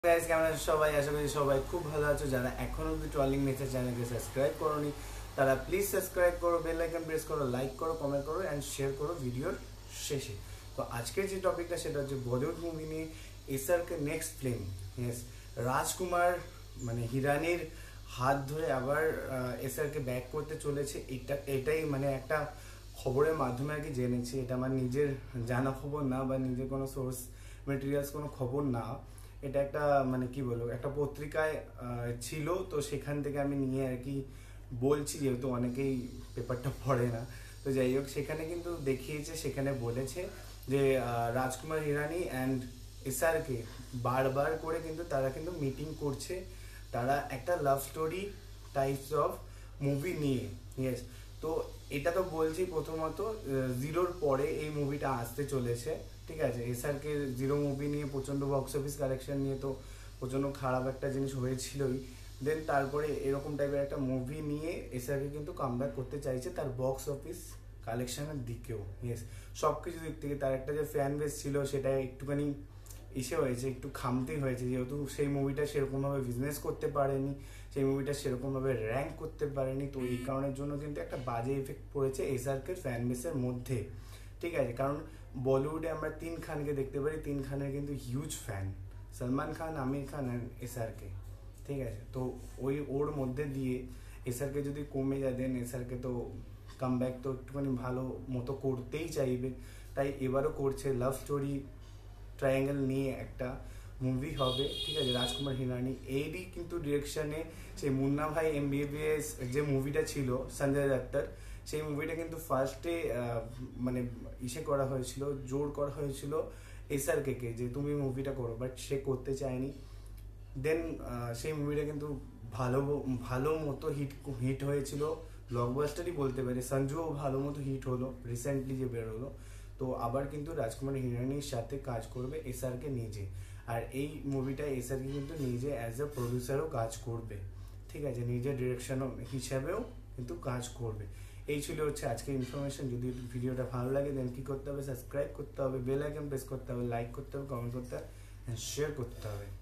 Guys কেমন আছো সবাই? আশা করি সবাই খুব ভালো আছো। যারা এখনো অবধি ট্রলিং নেচার চ্যানেলকে সাবস্ক্রাইব করোনি তারা প্লিজ সাবস্ক্রাইব করো, বেল আইকন প্রেস করো, লাইক করো, কমেন্ট করো অ্যান্ড শেয়ার করো ভিডিওর শেষে। তো আজকের যে টপিকটা সেটা হচ্ছে বলিউড মুভি নিয়ে SRK next film. Yes, Rajkumar মানে হিরানির হাত ধরে আবার এসআরকে ব্যাক করতে চলেছে। এটাই মানে একটা খবরের মাধ্যমে আর কি জেনেছি। এটা আমার নিজের জানা খবর না বা নিজের কোনো সোর্স মেটেরিয়ালস কোনো খবর না। এটা একটা মানে কি বলবো, একটা পত্রিকায় ছিল, তো সেখান থেকে আমি নিয়ে আর কি বলছি, যেহেতু অনেকেই পেপারটা পড়ে না। তো যাই হোক, সেখানে কিন্তু দেখিয়েছে, সেখানে বলেছে যে রাজকুমার হিরানি অ্যান্ড এসআরকে বারবার করে কিন্তু তারা কিন্তু মিটিং করছে, তারা একটা love story types of movie নিয়ে। ইয়েস, তো এটা তো বলছি প্রথমত জিরোর পরে এই মুভিটা আসতে চলেছে। ঠিক আছে, এসআরকে জিরো মুভি নিয়ে প্রচণ্ড বক্স অফিস কালেকশন নিয়ে তো প্রচণ্ড খারাপ একটা জিনিস হয়েছিলই। দেন তারপরে এরকম টাইপের একটা মুভি নিয়ে এসআরকে কিন্তু কামব্যাক করতে চাইছে তার বক্স অফিস কালেকশনের দিকেও। ইয়েস, সব কিছু দিক থেকে তার একটা যে ফ্যান বেস ছিল সেটা একটুখানি ইসে হয়েছে, একটু খামতি হয়েছে, যেহেতু সেই মুভিটা সেরকমভাবে বিজনেস করতে পারেনি, সেই মুভিটা সেরকমভাবে র্যাঙ্ক করতে পারেনি। তো এই কারণের জন্য কিন্তু একটা বাজে এফেক্ট পড়েছে এসআরকে ফ্যান বেসের মধ্যে। ঠিক আছে, কারণ বলিউডে আমরা তিন খানকে দেখতে পারি, তিন খানের কিন্তু huge fan, Salman Khan, Aamir Khan and SRK. ঠিক আছে, তো ওর মধ্যে দিয়ে এসআরকে যদি কমে যায়, দেন এসআরকে তো কামব্যাক তো একটুখানি ভালো মতো করতেই চাইবে। তাই এবারও করছে, লাভ স্টোরি ট্রায়াঙ্গেল নিয়ে একটা মুভি হবে। ঠিক আছে, রাজকুমার হিরানি এরই কিন্তু ডিরেকশনে সেই মুন্না ভাই এমবিবিএস যে মুভিটা ছিল সঞ্জয় দত্তর, সেই মুভিটা কিন্তু ফার্স্টে মানে ইসে করা হয়েছিল, জোর করা হয়েছিল এসআরকে কে যে তুমি মুভিটা করো, বাট সে করতে চায়নি। দেন সেই মুভিটা কিন্তু ভালো ভালো মতো হিট হয়েছিল, ব্লকবাস্টারই বলতে পারি। সঞ্জুও ভালো মতো হিট হলো রিসেন্টলি যে বেরোলো। তো আবার কিন্তু রাজকুমার হিরানির সাথে কাজ করবে এসআরকে নিজে, আর এই মুভিটা এসআরকে কিন্তু নিজে অ্যাজ এ প্রডিউসারও কাজ করবে। ঠিক আছে, নিজের ডিরেকশন হিসাবেও কিন্তু কাজ করবে। এই ছিল হচ্ছে আজকের ইনফরমেশন। যদি ভিডিওটা ভালো লাগে দেন কী করতে হবে, সাবস্ক্রাইব করতে হবে, বেল আইকন প্রেস করতে হবে, লাইক করতে হবে, কমেন্ট করতে হবে, শেয়ার করতে হবে।